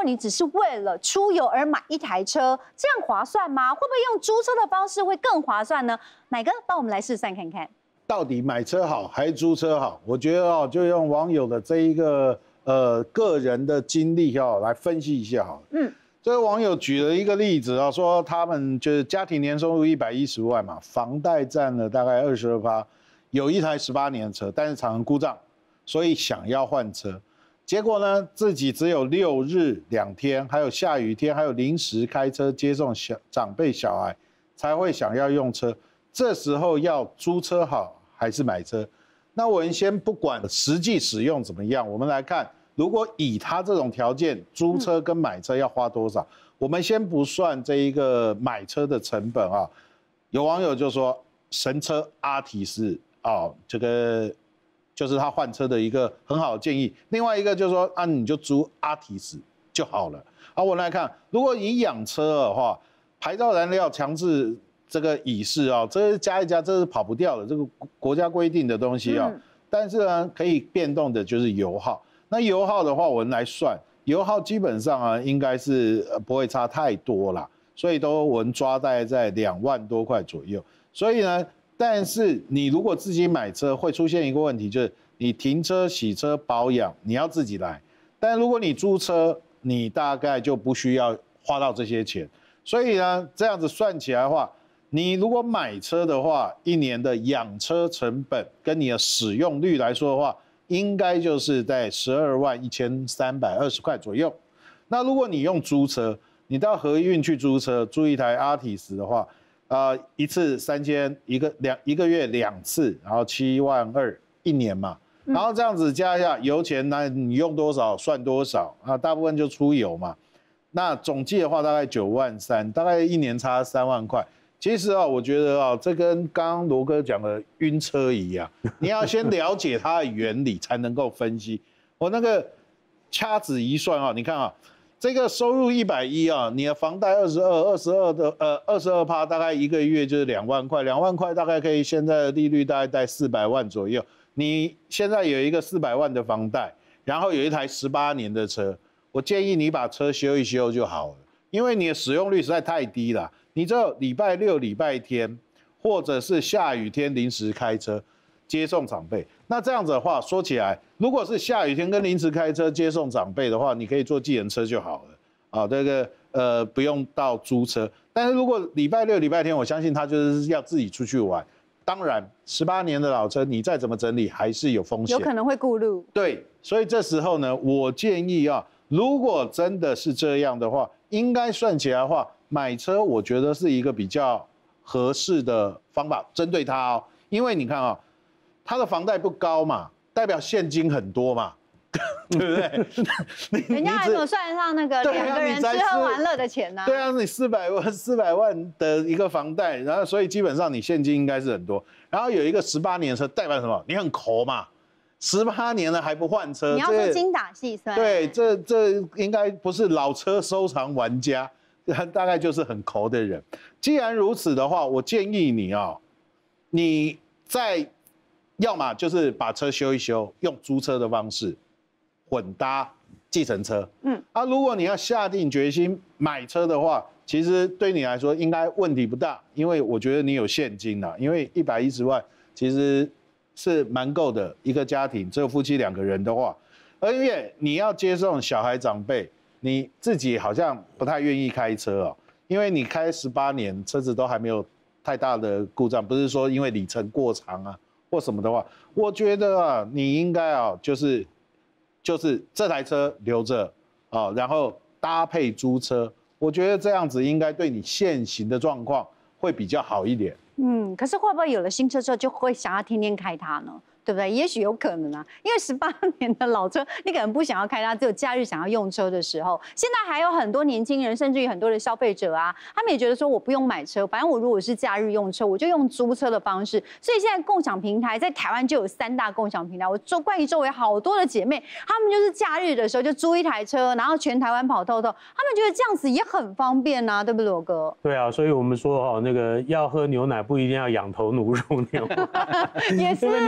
你只是为了出游而买一台车，这样划算吗？会不会用租车的方式会更划算呢？乃哥帮我们来试算看看。 到底买车好还是租车好？我觉得就用网友的这一个个人的经历来分析一下好了。这个网友举了一个例子说他们就是家庭年收入110万嘛，房贷占了大概22%，有一台18年的车，但是常常故障，所以想要换车。结果呢，自己只有6日2天，还有下雨天，还有临时开车接送长辈小孩，才会想要用车。这时候要租车好还是买车？那我们先不管实际使用怎么样，我们来看，如果以他这种条件，租车跟买车要花多少？我们先不算这一个买车的成本啊。有网友就说，神车阿提斯这个就是他换车的一个很好的建议。另外一个就是说你就租阿提斯就好了。好，我们来看，如果以养车的话，牌照燃料强制这个乙式这是加一加，这是跑不掉的，这个国家规定的东西但是呢，可以变动的就是油耗。那油耗的话，我们来算，油耗基本上应该是不会差太多啦，所以我们抓大概在2万多块左右。所以呢，但是你如果自己买车，会出现一个问题，就是你停车、洗车、保养你要自己来，但如果你租车，你大概就不需要花到这些钱。所以呢，这样子算起来的话，你如果买车的话，1年的养车成本跟你的使用率来说的话，应该就是在12万1320块左右。那如果你用租车，你到和运去租车，租一台阿提斯的话，一次3000，一个月2次，然后7万2，1年嘛。然后这样子加一下油钱，那你用多少算多少大部分就出油嘛。那总计的话大概9万3，大概1年差3万块。其实我觉得这跟刚刚罗哥讲的晕车一样，你要先了解它的原理才能够分析。我那个掐指一算你看这个收入110你的房贷22%的22%，大概一个月就是2万块，2万块大概可以现在的利率大概在400万左右。你现在有一个400万的房贷，然后有一台18年的车，我建议你把车修一修就好了，因为你的使用率实在太低了。你只有礼拜6、礼拜天，或者是下雨天临时开车接送长辈。那这样子的话，说起来，如果是下雨天跟临时开车接送长辈的话，你可以坐计程车就好了这个不用到租车。但是如果礼拜6、礼拜天，我相信他就是要自己出去玩。当然，18年的老车，你再怎么整理还是有风险， 有可能会顾路。 对，所以这时候呢，我建议如果真的是这样的话，应该算起来的话，买车我觉得是一个比较合适的方法，针对他因为你看他的房贷不高嘛，代表现金很多嘛，对不对？ 人家还没有算上那个2个人吃喝玩乐的钱呢。 对啊，你400万的一个房贷，然后所以基本上你现金应该是很多。然后有一个18年车，代表什么？你很抠嘛。18年了还不换车， 你要说精打细算。 对，这应该不是老车收藏玩家，大概就是很抠的人。既然如此的话，我建议你你要么就是把车修一修，用租车的方式混搭计程车。如果你要下定决心买车的话，其实对你来说应该问题不大，因为我觉得你有现金因为110万其实是蛮够的，一个家庭只有夫妻2个人的话，而且你要接送小孩长辈，你自己好像不太愿意开车因为你开18年，车子都还没有太大的故障，不是说因为里程过长或什么的话，我觉得你应该就是这台车留着然后搭配租车，我觉得这样子应该对你现行的状况会比较好一点。 可是会不会有了新车之后就会想要天天开它呢？对不对？也许有可能因为18年的老车，你可能不想要开它，只有假日想要用车的时候。现在还有很多年轻人，甚至于很多的消费者他们也觉得说我不用买车，反正我如果是假日用车，我就用租车的方式。所以现在共享平台在台湾就有3大共享平台。我关于周围好多的姐妹，她们就是假日的时候就租一台车，然后全台湾跑透透。她们觉得这样子也很方便对不对，罗哥？ 对啊，所以我们说那个要喝牛奶不一定要仰头乳牛奶， 也是你如果只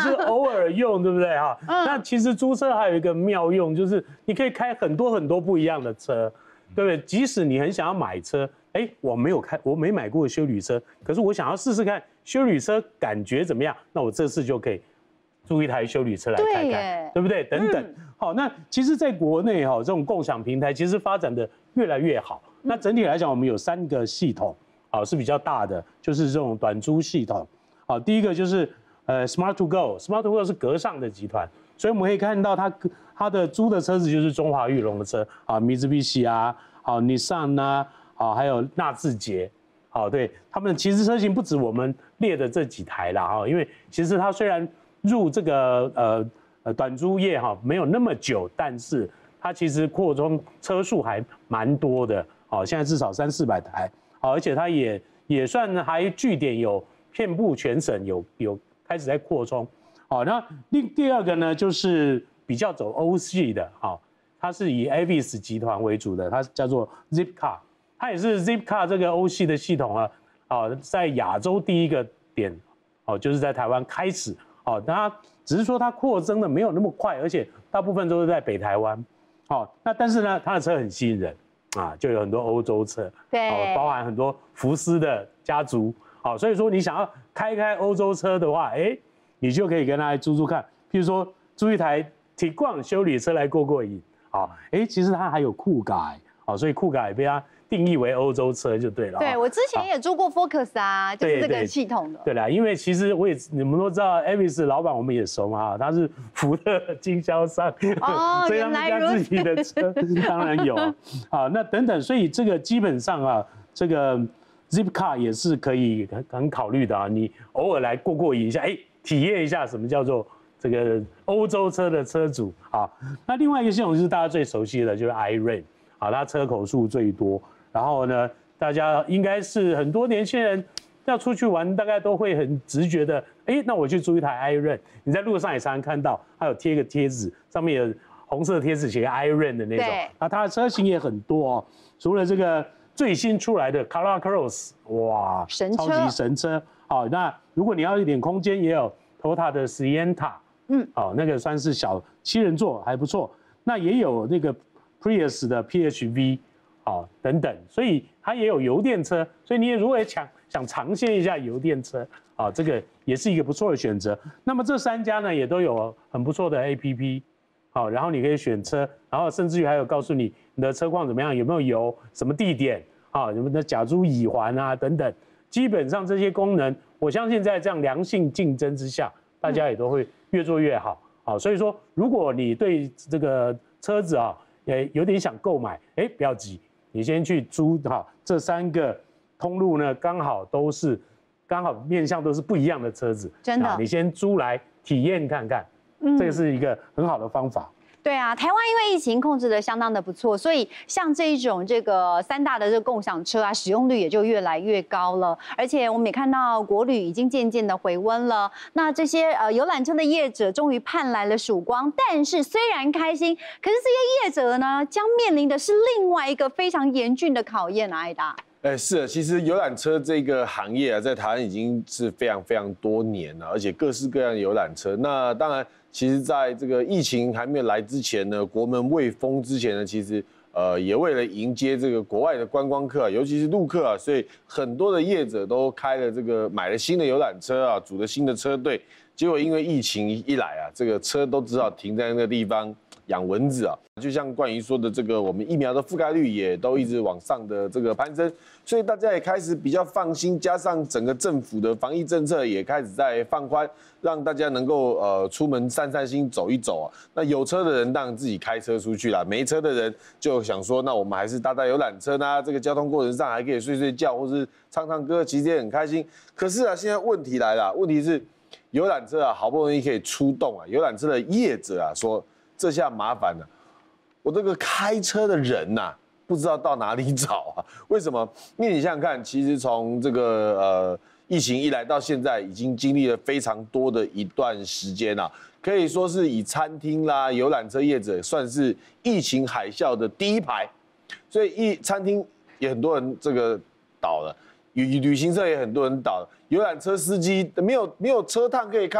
是偶尔用，对不对哈？那其实租车还有一个妙用，就是你可以开很多不一样的车，对不对？即使你很想要买车，我没买过休旅车，可是我想要试试看休旅车感觉怎么样，那我这次就可以租一台休旅车来开开，对不对？等等。好，那其实在国内哈，这种共享平台其实发展的越来越好。那整体来讲，我们有3个系统，是比较大的，就是这种短租系统。好，第一个就是Smart to Go，Smart to Go 是格上的集团，所以我们可以看到它的租的车子就是中华裕隆的车，Mitsubishi 啊，Nissan 啊，还有纳智捷，对，他们其实车型不止我们列的这几台啦，因为其实它虽然入这个短租业没有那么久，但是它其实扩充车数还蛮多的，现在至少300-400台，而且它也算还据点有遍布全省，有开始在扩充，那第二个呢就是比较走欧系的，它是以 Avis 集团为主的，它叫做 Zipcar， 它也是 Zipcar 这个欧系的系统在亚洲第一个点，就是在台湾开始，它只是说它扩增的没有那么快，而且大部分都是在北台湾，那但是呢，它的车很吸引人就有很多欧洲车， 对， 包含很多福斯的家族，所以说你想要开欧洲车的话，你就可以跟他来租看，譬如说租一台Tiguan休旅车来过瘾，其实它还有酷改，所以酷改也被它定义为欧洲车就对了。 对，我之前也租过 Focus 啊，就是这个系统的。 对啦，因为其实你们都知道 Avis 老板我们也熟嘛，他是福特经销商，所以他们家自己的车当然有那等等，所以这个基本上这个 Zipcar 也是可以很考虑的你偶尔来过瘾一下，体验一下什么叫做这个欧洲车的车主那另外一个系统就是大家最熟悉的，就是 iRent 它车口数最多。然后呢，大家应该是很多年轻人要出去玩，大概都会很直觉的，那我去租一台 iRent。你在路上也常常看到，它有贴一个贴纸，上面有红色贴纸写 iRent 的那种。那它的车型也很多除了这个最新出来的 Corolla Cross， 哇， 神车， 超级神车。那如果你要一点空间，也有 Toyota 的 Sienna， 那个算是小7人座，还不错。那也有那个 Prius 的 PHV。等等，所以它也有油电车，所以你也如果想尝鲜一下油电车，这个也是一个不错的选择。那么这3家呢，也都有很不错的 APP，然后你可以选车，然后甚至于还有告诉你的车况怎么样，有没有油，什么地点，有没有假租乙还等等。基本上这些功能，我相信在这样良性竞争之下，大家也都会越做越好。所以说，如果你对这个车子有点想购买，不要急。你先去租这3个通路呢，刚好面向都是不一样的车子， 真的， 你先租来体验看看，这个是一个很好的方法。 对啊，台湾因为疫情控制的相当的不错，所以像这一种这个3大的这个共享车使用率也就越来越高了。而且我们也看到国旅已经渐渐的回温了。那这些游览车的业者终于盼来了曙光，但是虽然开心，可是这些业者呢，将面临的是另外一个非常严峻的考验啊，艾达。 是，其实游览车这个行业在台湾已经是非常非常多年了，而且各式各样的游览车。那当然，其实在这个疫情还没有来之前呢，国门未封之前呢，其实也为了迎接这个国外的观光客尤其是陆客所以很多的业者都开了买了新的游览车组了新的车队。结果因为疫情一来这个车都只好停在那个地方养蚊子就像冠仪说的我们疫苗的覆盖率也都一直往上的攀升，所以大家也开始比较放心，加上整个政府的防疫政策也开始在放宽，让大家能够出门散散心走一走那有车的人当然自己开车出去啦，没车的人就想说，那我们还是搭游览车这个交通过程上还可以睡睡觉或是唱唱歌，其实也很开心。可是现在问题来了，问题是游览车好不容易可以出动游览车的业者说这下麻烦了。我这个开车的人不知道到哪里找为什么？因为你想想看，其实从疫情一来到现在，已经经历了非常多的一段时间可以说是以餐厅啦、游览车业者算是疫情海啸的第一排，所以餐厅也很多人倒了，旅行社也很多人倒了，游览车司机没有车趟可以开，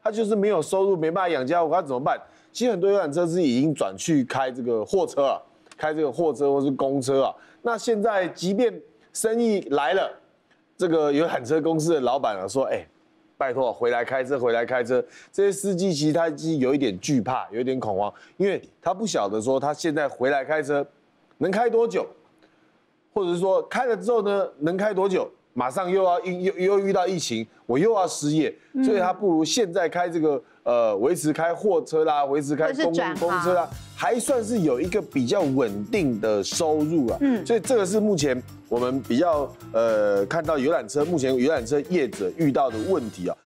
他就是没有收入，没办法养家，我该怎么办？其实很多游览车司机已经转去开这个货车啊，开这个货车或是公车啊。那现在即便生意来了，这个游览车公司的老板啊说，拜托回来开车，回来开车。这些司机其实他有一点惧怕，有一点恐慌，因为他不晓得说他现在回来开车能开多久，或者是说开了之后呢能开多久，马上又遇到疫情，我又要失业，所以他不如现在开这个维持开货车啦，维持开公车啦，还算是有一个比较稳定的收入啊。所以这个是目前我们比较看到目前游览车业者遇到的问题啊。